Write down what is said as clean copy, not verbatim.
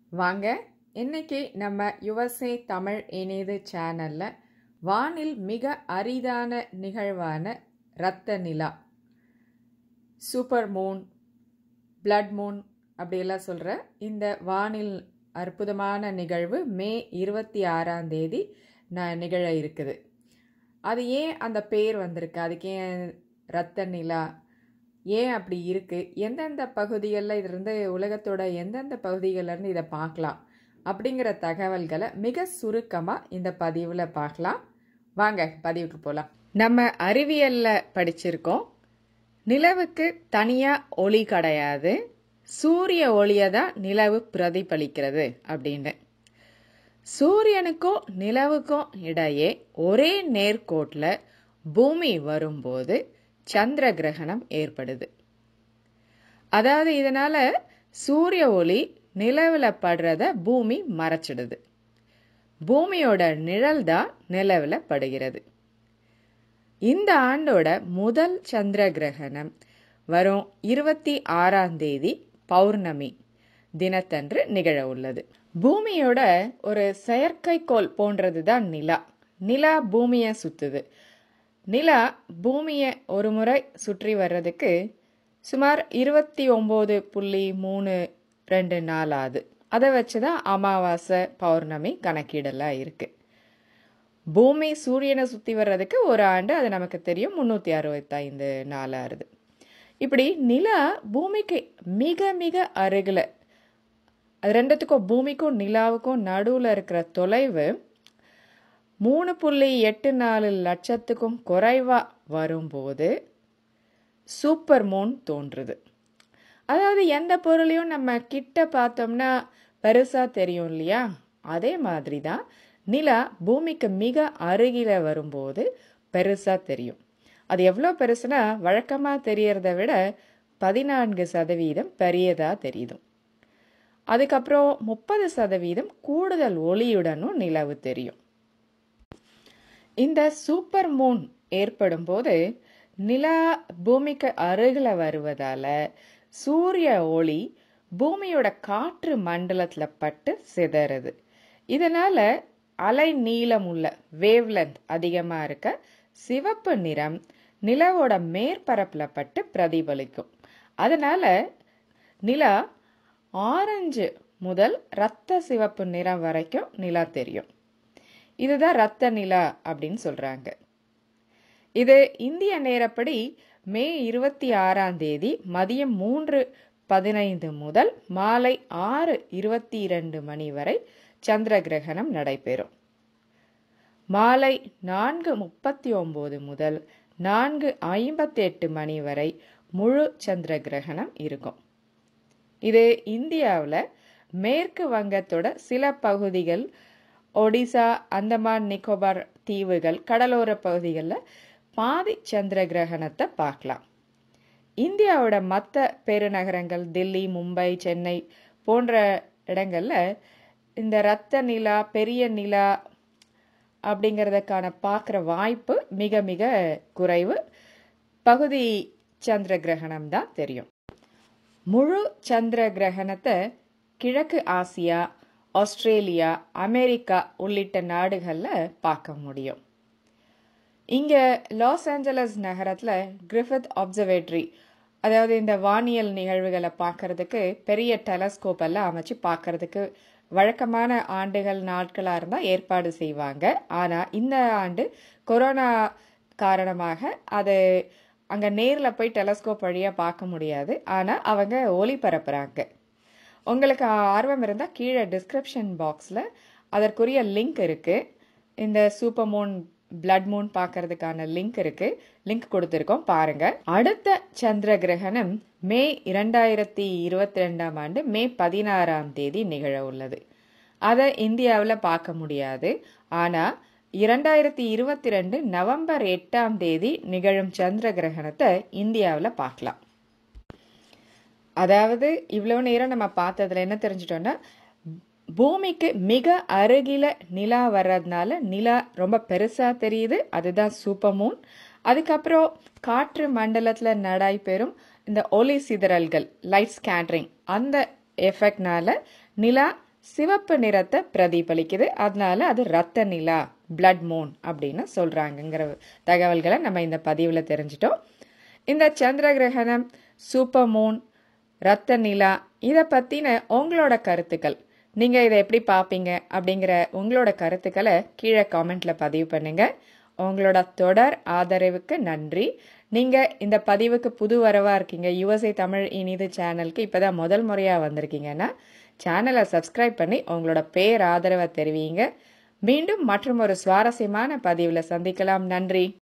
வாங்க இன்னைக்கு நம்ம யுஎஸ்ஏ தமிழ் இணையது சேனல்ல வானில் மிக அரிதான நிகழ்வான இரத்த நிலா சூப்பர் மூன் பிளட் மூன் அப்படியெல்லாம் சொல்ற இந்த வானில் அற்புதமான நிகழ்வு மே 26ஆம் தேதி நிகழ இருக்குது. அது ஏன் அந்த பேர் வந்திருக்கு, அதுக்கு ஏன் இரத்த நிலா ஏன் அப்படி இருக்கு, எந்தெந்த பகுதிகளில் இதிலிருந்து உலகத்தோட எந்தெந்த பகுதிகளிலிருந்து இதை பார்க்கலாம் அப்படிங்கிற தகவல்களை மிக சுருக்கமாக இந்த பதிவில் பார்க்கலாம். வாங்க பதிவுக்கு போகலாம். நம்ம அறிவியலில் படிச்சிருக்கோம், நிலவுக்கு தனியாக ஒளி கிடையாது, சூரிய ஒளியை தான் நிலவு பிரதிபலிக்கிறது அப்படின்னு. சூரியனுக்கும் நிலவுக்கும் இடையே ஒரே நேர்கோட்டில் பூமி வரும்போது சந்திர கிரகணம் ஏற்படுது. அதாவது இதனால சூரிய ஒளி நிலவுல படுறத பூமி மறைச்சிடுது. பூமியோட நிழல் தான் நிலவுல படுகிறது. இந்த ஆண்டோட முதல் சந்திர கிரகணம் வரும் 26ஆம் தேதி பௌர்ணமி தினத்தன்று நிகழ உள்ளது. பூமியோட ஒரு செயற்கைக்கோள் போன்றதுதான் நிலா. நிலா பூமியை சுத்துது. நிலா பூமியை ஒரு முறை சுற்றி வர்றதுக்கு சுமார் 29.32 நாள் ஆகுது. அதை வச்சுதான் அமாவாசை பௌர்ணமி கணக்கீடெல்லாம் இருக்கு. பூமி சூரியனை சுற்றி வர்றதுக்கு ஒரு ஆண்டு, அது நமக்கு தெரியும், 365 நாள் ஆகுது. இப்படி நிலா பூமிக்கு மிக மிக அருகில், அது ரெண்டுத்துக்கும் பூமிக்கும் நிலாவுக்கும் நடுவில் இருக்கிற தொலைவு 3.84 லட்சத்துக்கும் குறைவா வரும்போது சூப்பர் மூன் தோன்றுது. அதாவது எந்த பொருளையும் நம்ம கிட்ட பார்த்தோம்னா பெருசா தெரியும் இல்லையா, அதே மாதிரி தான் நிலா பூமிக்கு மிக அருகில வரும்போது பெருசா தெரியும். அது எவ்வளோ பெருசுனா வழக்கமாக தெரியறத விட 14% பெரியதா தெரியுது. அதுக்கப்புறம் 30% கூடுதல் ஒளியுடனும் நிலவு தெரியும். இந்த சூப்பர் மூன் ஏற்படும் போது நிலா பூமிக்கு அருகில வருவதால சூரிய ஒளி பூமியோட காற்று மண்டலத்துல பட்டு சிதறுது. இதனால அலை நீளம் உள்ள வேவ்லென்த் அதிகமா இருக்க சிவப்பு நிறம் நிலவோட மேற்பரப்புல பட்டு பிரதிபலிக்கும். அதனால நிலா ஆரஞ்சு முதல் இரத்த சிவப்பு நிறம் வரைக்கும் நிலா தெரியும். இதுதான் இரத்த நிலா அப்படின்னு சொல்றாங்க. இது இந்திய நேரப்படி மே 26ஆம் தேதி மதியம் 3:15 முதல் மாலை 6:22 மணி வரை சந்திர கிரகணம் நடைபெறும். மாலை 4:39 முதல் 4:58 மணி வரை முழு சந்திர கிரகணம் இருக்கும். இது இந்தியாவில் மேற்கு வங்கத்தோட சில பகுதிகள், ஒடிசா, அந்தமான் நிக்கோபார் தீவுகள், கடலோர பகுதிகளில் பாதி சந்திர கிரகணத்தை பார்க்கலாம். இந்தியாவோட மற்ற பெருநகரங்கள் தில்லி, மும்பை, சென்னை போன்ற இடங்கள்ல இந்த இரத்த நிலா, பெரிய நிலா அப்படிங்கிறதுக்கான பார்க்குற வாய்ப்பு மிக மிக குறைவு. பகுதி சந்திர கிரகணம் தான் தெரியும். முழு சந்திர கிரகணத்தை கிழக்கு ஆசியா, ஆஸ்திரேலியா, அமெரிக்கா உள்ளிட்ட நாடுகளில் பார்க்க முடியும். இங்கே லாஸ் ஏஞ்சலஸ் நகரத்தில் கிரிஃபித் அப்சர்வேட்டரி, அதாவது இந்த வானியல் நிகழ்வுகளை பார்க்கறதுக்கு பெரிய டெலஸ்கோப் எல்லாம் அமைச்சு பார்க்கறதுக்கு வழக்கமான ஆண்டுகள் நாட்களாக இருந்தால் ஏற்பாடு செய்வாங்க. ஆனால் இந்த ஆண்டு கொரோனா காரணமாக அது அங்கே நேரில் போய் டெலஸ்கோப் வழியாக பார்க்க முடியாது. ஆனால் அவங்க ஒளிபரப்புகிறாங்க. உங்களுக்கு ஆர்வம் இருந்தால் கீழே டிஸ்கிரிப்ஷன் பாக்ஸில் அதற்குரிய லிங்க் இருக்குது. இந்த சூப்பர் மூன் பிளட் மூன் பார்க்கறதுக்கான லிங்க் இருக்கு, லிங்க் கொடுத்துருக்கோம், பாருங்க. அடுத்த சந்திர கிரகணம் மே 2022ஆம் ஆண்டு மே 16ஆம் தேதி நிகழ உள்ளது. அதை இந்தியாவில் பார்க்க முடியாது. ஆனால் 2022 நவம்பர் 8ஆம் தேதி நிகழும் சந்திர கிரகணத்தை இந்தியாவில் பார்க்கலாம். அதாவது இவ்வளோ நேரம் நம்ம பார்த்ததுல என்ன தெரிஞ்சிட்டோம்னா, பூமிக்கு மிக அருகில நிலா வர்றதுனால நிலா ரொம்ப பெருசா தெரியுது, அதுதான் சூப்பர் மூன். அதுக்கப்புறம் காற்று மண்டலத்துல நடைபெறும் இந்த ஒளி சிதறல்கள், லைட் ஸ்கேட்டரிங், அந்த எஃபெக்ட்னால நிலா சிவப்பு நிறத்தை பிரதிபலிக்குது. அதனால அது ரத்த நிலா, பிளட் மூன் அப்படின்னு சொல்கிறாங்கங்கிற தகவல்களை நம்ம இந்த பதிவில் தெரிஞ்சிட்டோம். இந்த சந்திர கிரகணம், சூப்பர் மூன், ரத்த நிலா இதை பற்றின உங்களோட கருத்துக்கள், நீங்கள் இதை எப்படி பார்ப்பீங்க அப்படிங்கிற உங்களோட கருத்துக்களை கீழே காமெண்ட்டில் பதிவு பண்ணுங்கள். உங்களோட தொடர் ஆதரவுக்கு நன்றி. நீங்கள் இந்த பதிவுக்கு புது வரவாக இருக்கீங்க, யுஎஸ்ஏ தமிழ் இனிது சேனலுக்கு இப்போ தான் முதல் முறையாக வந்திருக்கீங்கன்னா சேனலை சப்ஸ்கிரைப் பண்ணி உங்களோட பேர் ஆதரவை தெரிவிங்க. மீண்டும் மற்றும் ஒரு சுவாரஸ்யமான பதிவில் சந்திக்கலாம். நன்றி.